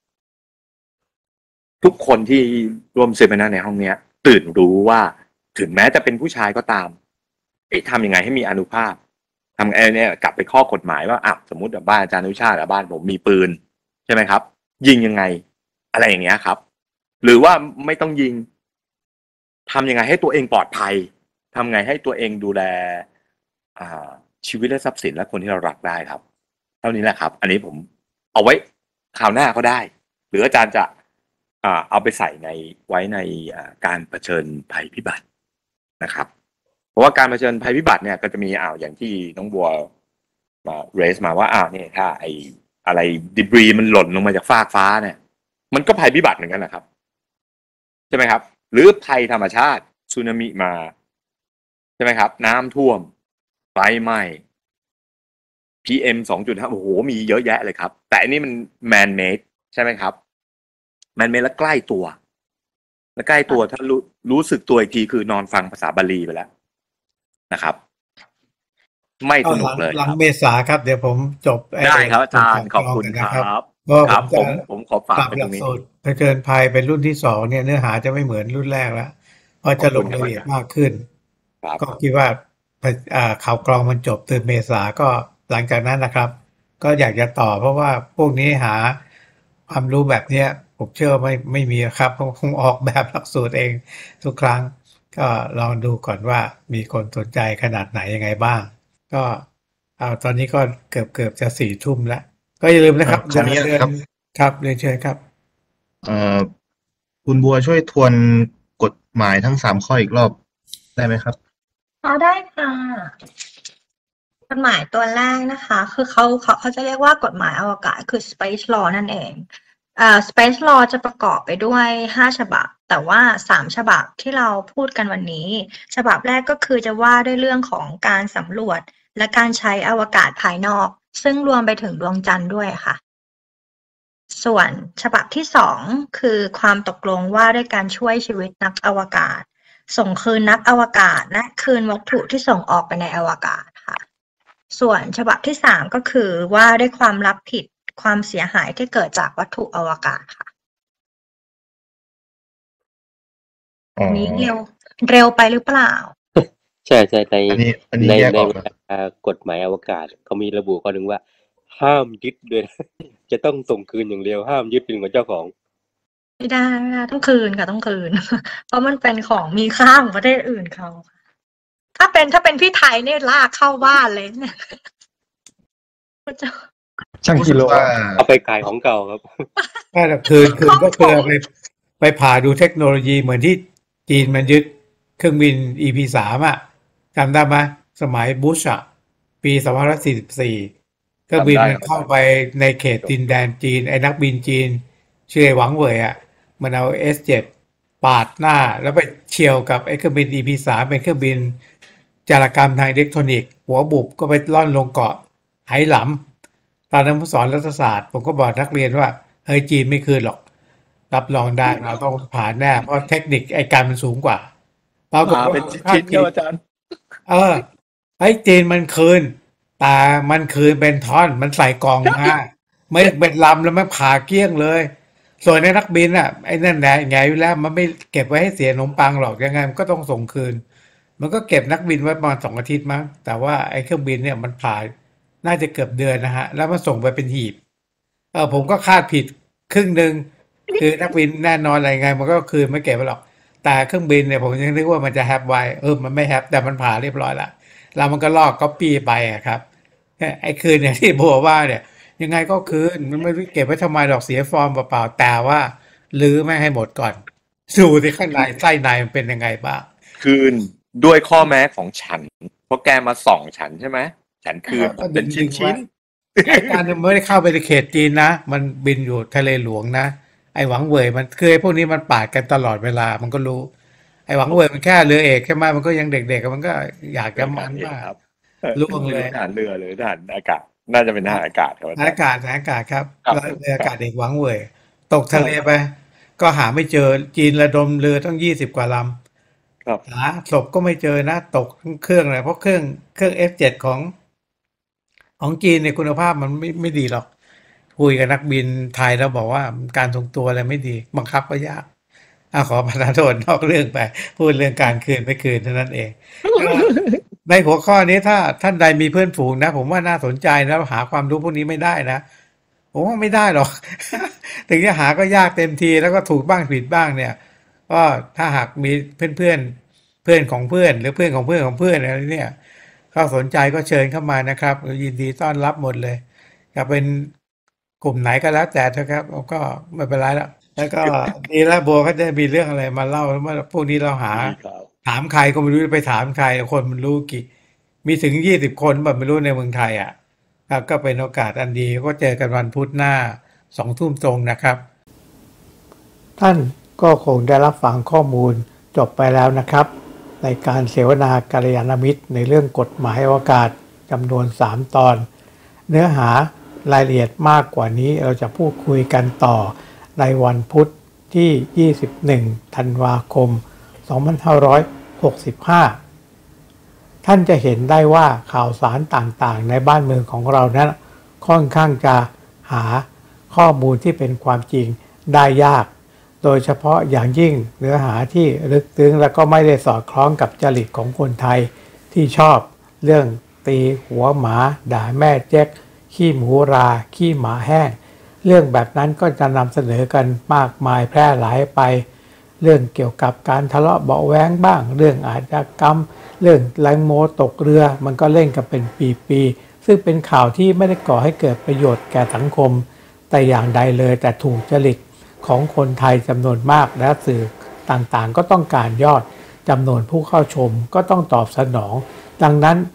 ทุกคนที่ร่วมเซมินาร์ในห้องนี้ตื่นรู้ว่าถึงแม้จะเป็นผู้ชายก็ตามทำยังไงให้มีอานุภาพทำไงเนี่ยกลับไปข้อกฎหมายว่าสมมติบ้านอาจารย์อนุชาติบ้านผมมีปืนใช่ไหมครับ ยิงยังไงอะไรอย่างเงี้ยครับ หรือว่าไม่ต้องยิงทำยังไงให้ตัวเองปลอดภัยทำไงให้ตัวเองดูแลชีวิตและทรัพย์สินและคนที่เรารักได้ครับเท่านี้แหละครับ อันนี้ผมเอาไว้คราวหน้าก็ได้หรืออาจารย์จะเอาไปใส่ไว้ในการเผชิญภัยพิบัตินะครับ เพราะว่าการเผชิญภัยพิบัติเนี่ยก็จะมีอย่างที่น้องบัวมาเรสมาว่าเนี่ยถ้าอะไรดิบรีมันหล่นลงมาจากฟากฟ้าเนี่ยมันก็ภัยพิบัติเหมือนกันนะครับใช่ไหมครับหรือภัยธรรมชาติสึนามิมาใช่ไหมครับน้ำท่วมไฟไหม้ PM 2.5 โอ้โหมีเยอะแยะเลยครับแต่อันนี้มัน man made ใช่ไหมครับ man made และใกล้ตัวถ้ารู้สึกตัวอีกทีคือนอนฟังภาษาบาลีไปแล้วนะครับไม่สนุกเลยหลังเมษาครับเดี๋ยวผมจบได้ครับอาจารย์ขอบคุณครับครับผมขอฝากปรับไปหตลัรกงนี้สูตรเผชิญภัยเป็นรุ่นที่2เนี่ยเนื้อหาจะไม่เหมือนรุ่นแรกแล้วเพราะจะลงรายละเอียดมากขึ้นก็คิดว่าข่าวกรองมันจบเดือนเมษาก็หลังจากนั้นนะครับ ก็อยากจะต่อเพราะว่าพวกนี้หาความรู้แบบเนี้ยผมเชื่อไม่มีครับคงออกแบบหลักสูตรเองทุกครั้งก็ลองดูก่อนว่ามีคนสนใจขนาดไหนยังไงบ้างก็ตอนนี้ก็เกือบจะ4 ทุ่มแล้วก็อย่าลืมนะครับขออนุญาตครับครับเรียนเชิญครับคุณบัวช่วยทวนกฎหมายทั้ง3 ข้ออีกรอบได้ไหมครับได้ค่ะกฎหมายตัวแรกนะคะคือเขาจะเรียกว่ากฎหมายอวกาศคือ Space Law นั่นเองSpace Law จะประกอบไปด้วย5ฉบับแต่ว่า3ฉบับที่เราพูดกันวันนี้ฉบับแรกก็คือจะว่าด้วยเรื่องของการสำรวจและการใช้อวกาศภายนอกซึ่งรวมไปถึงดวงจันทร์ด้วยค่ะส่วนฉบับที่2คือความตกลงว่าด้วยการช่วยชีวิตนักอวกาศส่งคืนนักอวกาศและคืนวัตถุที่ส่งออกไปในอวกาศค่ะส่วนฉบับที่3ก็คือว่าด้วยความรับผิดความเสียหายที่เกิดจากวัตถุอวกาศค่ะนี้เร็วไปหรือเปล่าใช่ในอันนี้แยกออกกฎหมายอวกาศเขามีระบุข้อหนึ่งว่าห้ามยึดด้วยจะต้องส่งคืนอย่างเดียวห้ามยึดเป็นของเจ้าของไม่ได้ต้องคืนค่ะต้องคืนเพราะมันเป็นของมีค่าของประเทศอื่นเขาถ้าเป็นพี่ไทยเนี่ยลากเข้าบ้านเลยเนี่ยช่างกิโลเอาไปขายของเก่าครับแค่คืนก็คือไปผ่าดูเทคโนโลยีเหมือนที่จีนมันยึดเครื่องบิน EP3 อ่ะจำได้ไหมสมัยบุชอ่ะปี2544เครื่องบินมันเข้าไปในเขตดินแดนจีนไอ้นักบินจีนชื่อหวังเหวยอ่ะมันเอา S7 ปาดหน้าแล้วไปเฉี่ยวกับไอ้เครื่องบิน EP3 เป็นเครื่องบินจารกรรมทางอิเล็กทรอนิกส์หัวบุบก็ไปล่อนลงเกาะไหหลำตอนนั้นผมสอนรัฐศาสตร์ผมก็บอกนักเรียนว่าเฮ้ยจีนไม่คืนหรอกรับรองได้เราต้องผ่านแน่เพราะเทคนิคไอ้การมันสูงกว่าปรากฏว่าเป็นชิ้นๆอาจารย์ไอ้จีนมันคืนแต่มันคืนเป็นท่อนมันใส่กล่องมาไม่เป็นลำแล้วมันผ่าเกลี้ยงเลยส่วนในนักบินอ่ะไอ้นั่นแหละไงอยู่แล้วมันไม่เก็บไว้ให้เสียขนมปังหรอกยังไงมันก็ต้องส่งคืนมันก็เก็บนักบินไว้ประมาณ2 อาทิตย์มั้งแต่ว่าไอ้เครื่องบินเนี่ยมันผ่าน่าจะเกือบเดือนนะฮะแล้วมันส่งไปเป็นหีบผมก็คาดผิดครึ่งนึงคือนักบินแน่นอนอะไรไงมันก็คืนไม่เก็บไว้หรอกแต่เครื่องบินเนี่ยผมยังนึกว่ามันจะแฮปไว้มันไม่แฮปแต่มันผ่าเรียบร้อยละแล้วมันก็ลอกก๊อปปี้ไปครับไอ้คืนเนี่ยที่บัวว่าเนี่ยยังไงก็คืนมันไม่เก็บไว้ทำไมหรอกเสียฟอร์มเปล่าๆแต่ว่าลื้อไม่ให้หมดก่อนดูที่ข้างในไส้ในมันเป็นยังไงบ้างคืนด้วยข้อแม้ของฉันเพราะแกมาส่องฉันใช่ไหมฉันคืนเป็นชิ้นการไม่ได้เข้าไปในเขตจีนนะมันบินอยู่ทะเลหลวงนะไอ้หวังเหวยมันคือไอ้พวกนี้มันปาดกันตลอดเวลามันก็รู้ไอ้หวังเหวยมันแค่เรือเอกใช่ไหมมันก็ยังเด็กๆมันก็อยากจะมันมากล่วงเลยทหารเรือเลยทหารอากาศน่าจะเป็นทหารอากาศครับทหารอากาศครับเรืออากาศเอกหวังเหวยตกทะเลไปก็หาไม่เจอจีนระดมเรือตั้ง20 กว่าลำหาศพก็ไม่เจอนะตกเครื่องเลยเพราะเครื่อง F7 ของจีนในคุณภาพมันไม่ดีหรอกคุยกับนักบินไทยแล้วบอกว่าการทรงตัวอะไรไม่ดีบังคับก็ยากขอประทานโทษนอกเรื่องไปพูดเรื่องการคืนไม่คืนเท่านั้นเองในหัวข้อนี้ถ้าท่านใดมีเพื่อนฝูงนะผมว่าน่าสนใจนะหาความรู้พวกนี้ไม่ได้นะผมว่าไม่ได้หรอกถึงจะหาก็ยากเต็มทีแล้วก็ถูกบ้างผิดบ้างเนี่ยก็ถ้าหากมีเพื่อนของเพื่อนหรือเพื่อนของเพื่อนของเพื่อนอะไรเนี่ยเขาสนใจก็เชิญเข้ามานะครับยินดีต้อนรับหมดเลยจะเป็นกลุ่มไหนก็แล้วแต่เถอะครับก็ไม่เป็นไรแล้วก็ดีแล้วโบก็จะมีเรื่องอะไรมาเล่าแล้วพวกนี้เราหาถามใครก็ไม่รู้ไปถามใครคนมันรู้กี่มีถึง20 คนแบบไม่รู้ในเมืองไทยครับก็เป็นโอกาสอันดีก็เจอกันวันพุธหน้า20:00 นตรงนะครับท่านก็คงได้รับฟังข้อมูลจบไปแล้วนะครับในการเสวนากัลยาณมิตรในเรื่องกฎหมายอวกาศจำนวน3 ตอนเนื้อหารายละเอียดมากกว่านี้เราจะพูดคุยกันต่อในวันพุธที่21 ธันวาคม 2565ท่านจะเห็นได้ว่าข่าวสารต่างๆในบ้านเมืองของเรานั้นค่อนข้างจะหาข้อมูลที่เป็นความจริงได้ยากโดยเฉพาะอย่างยิ่งเนื้อหาที่ลึกซึ้งและก็ไม่ได้สอดคล้องกับจริตของคนไทยที่ชอบเรื่องตีหัวหมาด่าแม่แจ๊กขี้หมูราขี้หมาแห้งเรื่องแบบนั้นก็จะนำเสนอกันมากมายแพร่หลายไปเรื่องเกี่ยวกับการทะเลาะเบาะแว้งบ้างเรื่องอาชญากรรมเรื่องแตงโมตกเรือมันก็เล่นกันเป็นปีๆซึ่งเป็นข่าวที่ไม่ได้ก่อให้เกิดประโยชน์แก่สังคมแต่อย่างใดเลยแต่ถูกจริตของคนไทยจำนวนมากและสื่อต่างๆก็ต้องการยอดจำนวนผู้เข้าชมก็ต้องตอบสนองดังนั้น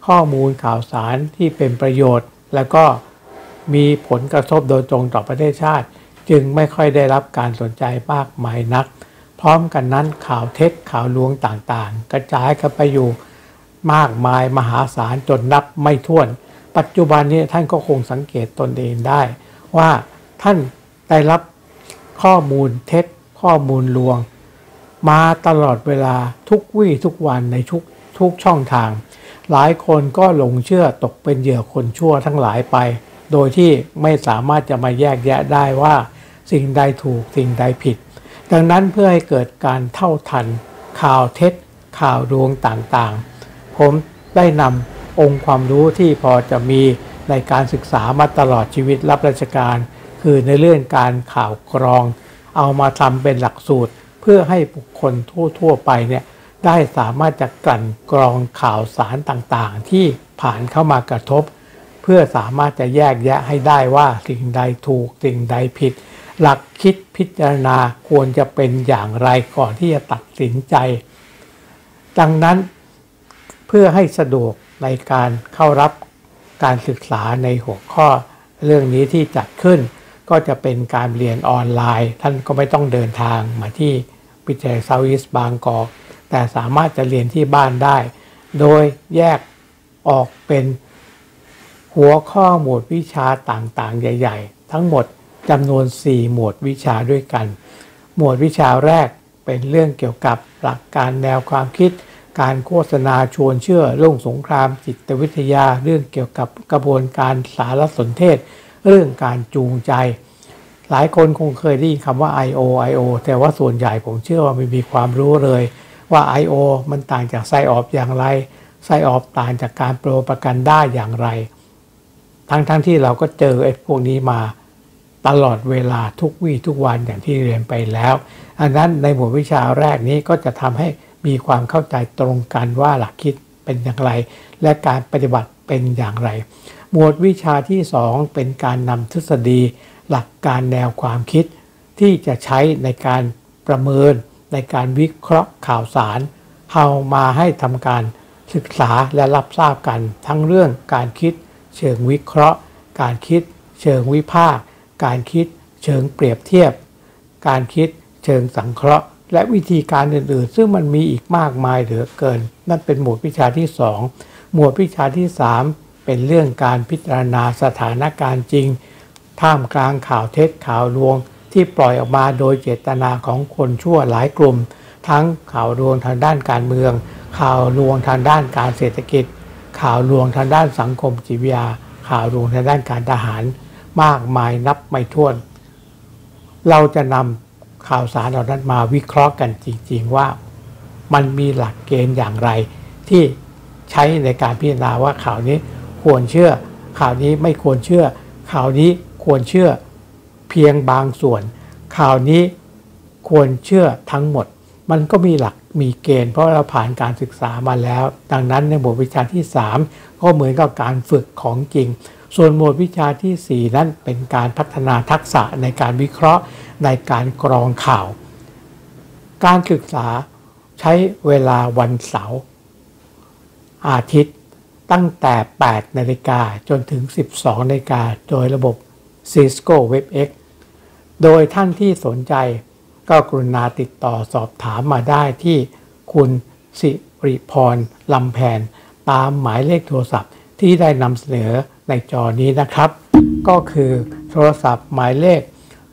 ข้อมูลข่าวสารที่เป็นประโยชน์แล้วก็มีผลกระทบโดยตรงต่อประเทศชาติจึงไม่ค่อยได้รับการสนใจมากมายนักพร้อมกันนั้นข่าวเท็จข่าวลวงต่างๆกระจายกันไปอยู่มากมายมหาศาลจนนับไม่ถ้วนปัจจุบันนี้ท่านก็คงสังเกตตนเองได้ว่าท่านได้รับข้อมูลเท็จข้อมูลลวงมาตลอดเวลาทุกวี่ทุกวันในทุกช่องทางหลายคนก็หลงเชื่อตกเป็นเหยื่อคนชั่วทั้งหลายไปโดยที่ไม่สามารถจะมาแยกแยะได้ว่าสิ่งใดถูกสิ่งใดผิดดังนั้นเพื่อให้เกิดการเท่าทันข่าวเท็จข่าวลวงต่างๆผมได้นำองค์ความรู้ที่พอจะมีในการศึกษามาตลอดชีวิตรับราชการคือในเรื่องการข่าวกรองเอามาทำเป็นหลักสูตรเพื่อให้บุคคลทั่วไปเนี่ยได้สามารถจะกลั่นกรองข่าวสารต่างๆที่ผ่านเข้ามากระทบเพื่อสามารถจะแยกแยะให้ได้ว่าสิ่งใดถูกสิ่งใดผิดหลักคิดพิจารณาควรจะเป็นอย่างไรก่อนที่จะตัดสินใจดังนั้นเพื่อให้สะดวกในการเข้ารับการศึกษาในหัวข้อเรื่องนี้ที่จัดขึ้นก็จะเป็นการเรียนออนไลน์ท่านก็ไม่ต้องเดินทางมาที่วิทยาลัยเซาท์อีสต์บางกอกแต่สามารถจะเรียนที่บ้านได้โดยแยกออกเป็นหัวข้อหมวดวิชาต่างๆใหญ่ๆทั้งหมดจำนวน4หมวดวิชาด้วยกันหมวดวิชาแรกเป็นเรื่องเกี่ยวกับหลักการแนวความคิดการโฆษณาชวนเชื่อเรื่องสงครามจิตวิทยาเรื่องเกี่ยวกับกระบวนการสารสนเทศเรื่องการจูงใจหลายคนคงเคยได้ยินคำว่า I.O. แต่ว่าส่วนใหญ่ผมเชื่อว่าไม่มีความรู้เลยว่า I.O. มันต่างจากไซออฟอย่างไรไซออฟต่างจากการโปรปากันด้าอย่างไรทั้งที่เราก็เจอไอ้พวกนี้มาตลอดเวลาทุกวี่ทุกวันอย่างที่เรียนไปแล้วอันนั้นในหมวดวิชาแรกนี้ก็จะทำให้มีความเข้าใจตรงกันว่าหลักคิดเป็นอย่างไรและการปฏิบัติเป็นอย่างไรหมวดวิชาที่2เป็นการนำทฤษฎีหลักการแนวความคิดที่จะใช้ในการประเมินในการวิเคราะห์ข่าวสารเอามาให้ทำการศึกษาและรับทราบกันทั้งเรื่องการคิดเชิงวิเคราะห์การคิดเชิงวิพากษ์การคิดเชิงเปรียบเทียบการคิดเชิงสังเคราะห์และวิธีการอื่นๆซึ่งมันมีอีกมากมายเหลือเกินนั่นเป็นหมวดวิชาที่2หมวดวิชาที่3เป็นเรื่องการพิจารณาสถานการณ์จริงท่ามกลางข่าวเท็จข่าวลวงที่ปล่อยออกมาโดยเจตนาของคนชั่วหลายกลุ่มทั้งข่าวลวงทางด้านการเมืองข่าวลวงทางด้านการเศรษฐกิจข่าวลวงทางด้านสังคมจิตวิทยาข่าวลวงทางด้านการทหารมากมายนับไม่ถ้วนเราจะนำข่าวสารเหล่านั้นมาวิเคราะห์กันจริงๆว่ามันมีหลักเกณฑ์อย่างไรที่ใช้ในการพิจารณาว่าข่าวนี้ควรเชื่อข่าวนี้ไม่ควรเชื่อข่าวนี้ควรเชื่อเพียงบางส่วนข่าวนี้ควรเชื่อทั้งหมดมันก็มีหลักมีเกณฑ์เพราะเราผ่านการศึกษามาแล้วดังนั้นในหมวดวิชาที่3ก็เหมือนกับการฝึกของจริงส่วนหมวดวิชาที่4นั้นเป็นการพัฒนาทักษะในการวิเคราะห์ในการกรองข่าวการศึกษาใช้เวลาวันเสาร์อาทิตย์ตั้งแต่ 8 นาฬิกาจนถึง 12 นาฬิกาโดยระบบ Cisco WebEx โดยท่านที่สนใจก็กรุณาติดต่อสอบถามมาได้ที่คุณสิริพรลำแพนตามหมายเลขโทรศัพท์ที่ได้นำเสนอในจอนี้นะครับก็คือโทรศัพท์หมายเลข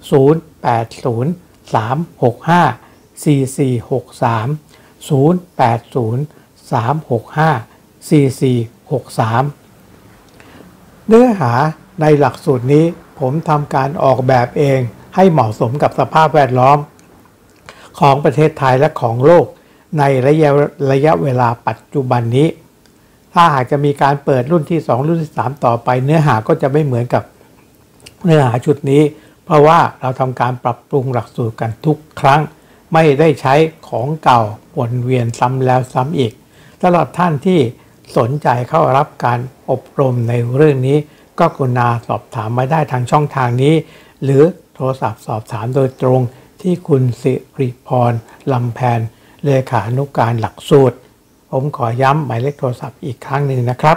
0803654463 เนื้อหาในหลักสูตรนี้ผมทำการออกแบบเองให้เหมาะสมกับสภาพแวดล้อมของประเทศไทยและของโลกในระยะเวลาปัจจุบันนี้ถ้าหากจะมีการเปิดรุ่นที่2รุ่นที่3ต่อไปเนื้อหาก็จะไม่เหมือนกับเนื้อหาชุดนี้เพราะว่าเราทำการปรับปรุงหลักสูตรกันทุกครั้งไม่ได้ใช้ของเก่าวนเวียนซ้ำแล้วซ้ำอีกสำหรับท่านที่สนใจเข้ารับการอบรมในเรื่องนี้ก็กรุณาสอบถามมาได้ทางช่องทางนี้หรือโทรศัพท์สอบถามโดยตรงที่คุณสิริพรลำแพนเลขานุการหลักสูตรผมขอย้ำหมายเลขโทรศัพท์อีกครั้งหนึ่งนะครับ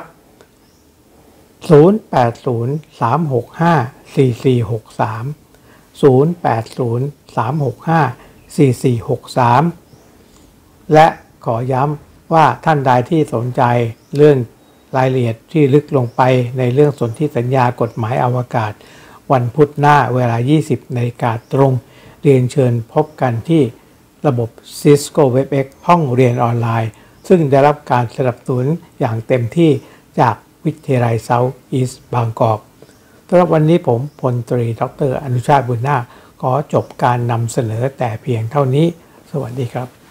0803654463 และขอย้ำว่าท่านใดที่สนใจเรื่องรายละเอียดที่ลึกลงไปในเรื่องสนธิสัญญากฎหมายอวกาศวันพุธหน้าเวลา 20:00 น.ตรงเรียนเชิญพบกันที่ระบบ Cisco WebEx ห้องเรียนออนไลน์ซึ่งได้รับการสนับสนุนอย่างเต็มที่จากวิทยาลัย South East บางกอกสำหรับวันนี้ผมพลตรีดร.อนุชาติบุญนาคขอจบการนำเสนอแต่เพียงเท่านี้สวัสดีครับ